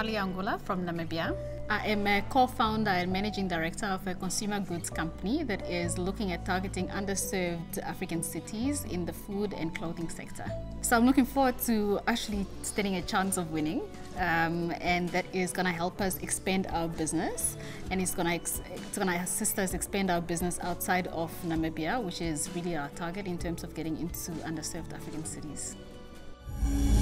Angula from Namibia. I am a co-founder and managing director of a consumer goods company that is looking at targeting underserved African cities in the food and clothing sector. So I'm looking forward to actually standing a chance of winning, and that is going to help us expand our business, and it's going to assist us expand our business outside of Namibia, which is really our target in terms of getting into underserved African cities.